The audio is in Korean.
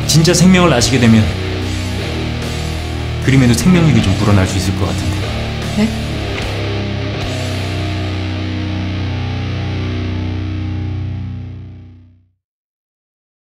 진짜 생명을 아시게 되면 그림에도 생명력이 좀 불어날 수 있을 것 같은데. 네?